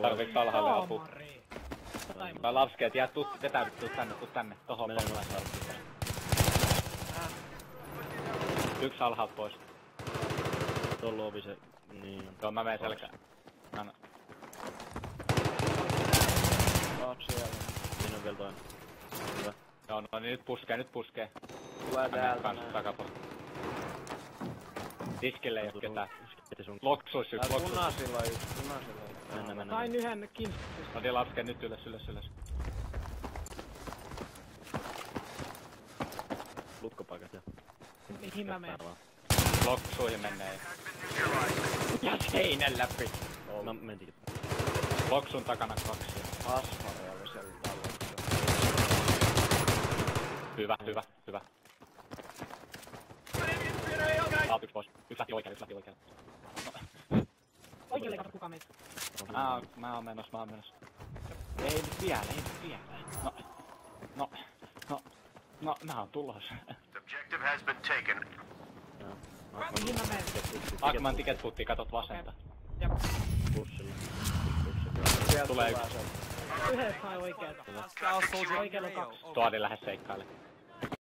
Tarviks alhaalle apua? Mä laskeet, jää tuu tänne, tohon pommalle. Yks alhaalta pois. Tuolla ovi se, niin. Joo, mä menen selkään. Anna. Kaksi siellä. Siinä on vielä toinen. Hyvä. Joo, no niin nyt puskee. Tulee täältä Kans takapuolta. Tiskille ei oo ketään. Sun Loksuis yks, loksuis. Punaisilla yks, punaisilla yks. mennä. Sain yhden kinskuksista. No niin, laskee nyt ylös. Lukkopaikat ja... Mihin mä menen? Loksuihin menee. Ja seinän läpi. No mentikin. Loksun takana 2. Asfari oli siellä tällä. Hyvä. Saat yks pois. Yks lähti oikealle. Oikealle kato kuka meitä. Mä oon menossa. Ei nyt vielä. No, nää on tulos. Objective has been taken. Mihin mä menen? Akman ticket putti, katot vasenta. Jep. Pussilla. Sieltä Tulee tulee yksi. se. Yhdessä sai oikealta. Oikealla on 2. Tuodin lähes seikkaille.